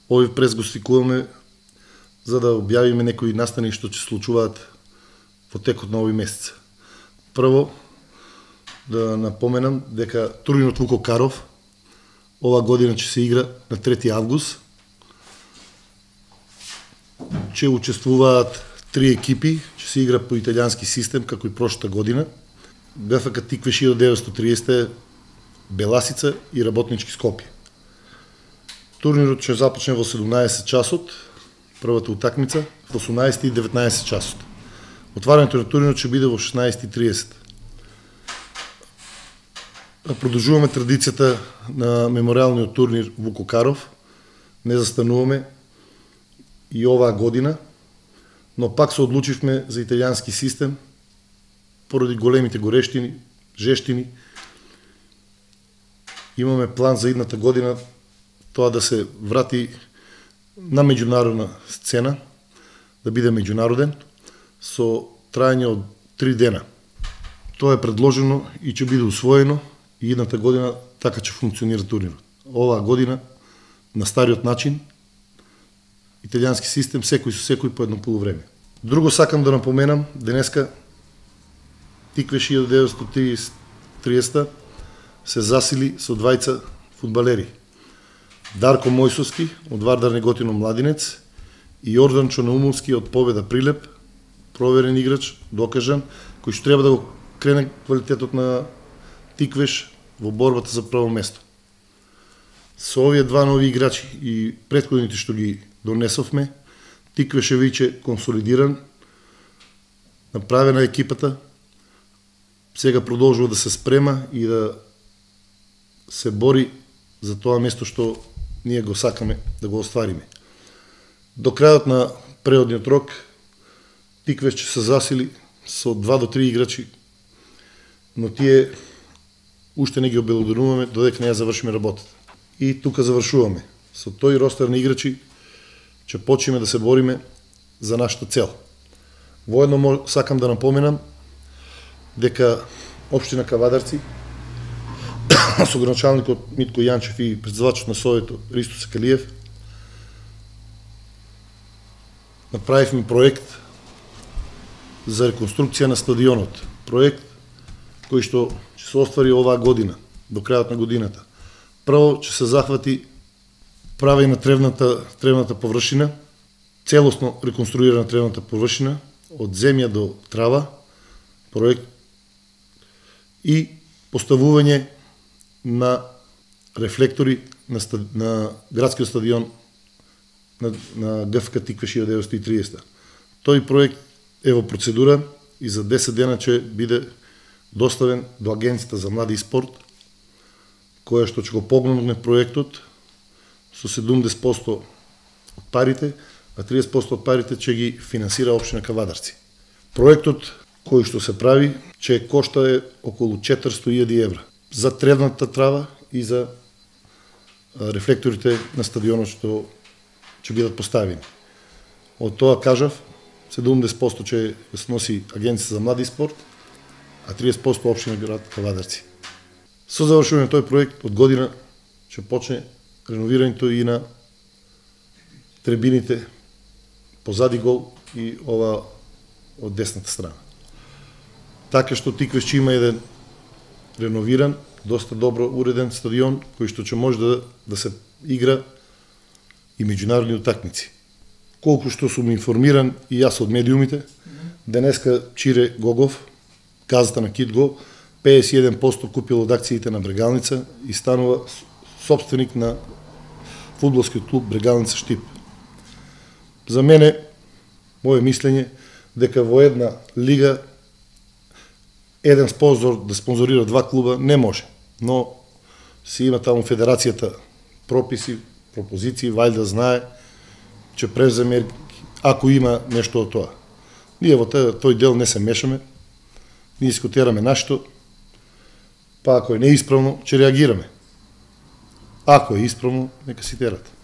Овој прес го свикуваме за да објавиме некои настани што ќе случуваат во текот на овој месец. Прво, да напоменам дека турнирот Вуко Каров ова година ќе се игра на 3 август. Ќе учествуваат 3 екипи, ќе се игра по италијански систем како и прошлата година. ГФК Тиквеш 1930, Беласица и Работнички Скопје. Турнирот ќе започне во 17 часот, првата утакмица во 18 и 19 часот. Отварањето на турнирот ќе биде во 16:30. Продолжуваме традицијата на меморијалниот турнир Вуко Каров. Не застануваме и оваа година, но пак се одлучивме за италијански систем поради големите горештини, жештини. Имаме план за идната година тоа да се врати на меѓународна сцена, да биде меѓународен, со трајање од 3 дена. Тоа е предложено и ќе биде усвоено и идната година така ќе функционира турнирот. Оваа година на стариот начин, италијански систем, секој со секој по едно полувреме. Друго сакам да напоменам, денеска Тиквеш 1930 се засили со двајца фудбалери. Дарко Мојсовски од Вардар Неготино Младинец и Јордан Чонаумовски од Победа Прилеп, проверен играч, докажан, кој што треба да го крене квалитетот на Тиквеш во борбата за прво место. Со овие два нови играчи и претходните што ги донесовме, Тиквеш е веќе консолидиран, направена екипата, сега продолжува да се спрема и да се бори за тоа место што ние го сакаме да го оствариме. До крајот на преодниот рок, Тиквеш ќе се засили со 2 до 3 играчи, но тие уште не ги обелоденуваме додека не ја завршиме работата. И тука завршуваме. Со тој ростер на играчи ќе почнеме да се бориме за нашата цел. Воедно сакам да напоменам дека Општина Кавадарци со градоначалникот Митко Јанчев и председателот на Советот Ристо Сакалиев направивме проект за реконструкција на стадионот. Проект кој што ќе се оствари оваа година, до крајот на годината. Прво ќе се захвати правење на тревната површина, целосно реконструирана тревната површина, од земја до трава, проект и поставување на рефлектори на градскиот стадион на ГФК Тиквеш 1930. Тој проект е во процедура и за 10 дена ќе биде доставен до Агенцијата за млади и спорт, која што ќе го погномне проектот со 70% од парите, а 30% од парите ќе ги финансира Општина Кавадарци. Проектот кој што се прави ќе кошта околу 400.000 евра за тревната трава и за рефлекторите на стадионот што ќе бидат поставени. Од тоа кажав, 70% ќе сноси Агенцијата за млади и спорт, а 30% Општина град Кавадарци. Со завршување на тој проект од година ќе почне реновирањето и на трибините позади гол и ова од десната страна. Така што Тиквеш ќе има еден реновиран, доста добро уреден стадион кој што ќе може да се игра и меѓународни утакмици. Колку што сум информиран и јас од медиумите, денеска Чире Гогов, газата на Китго, 51% купил од акциите на Брегалница и станува собственик на фудбалскиот клуб Брегалница Штип. За мене, моје мислење, дека во една лига еден спонзор да спонзорира 2 клуба не може, но си има таму федерацијата прописи, пропозиции, вајда знае, ќе преземе ако има нешто од тоа. Ние во тој дел не се мешаме, ние скотераме нашто, па ако е неисправно, ќе реагираме. Ако е исправно, нека си терат.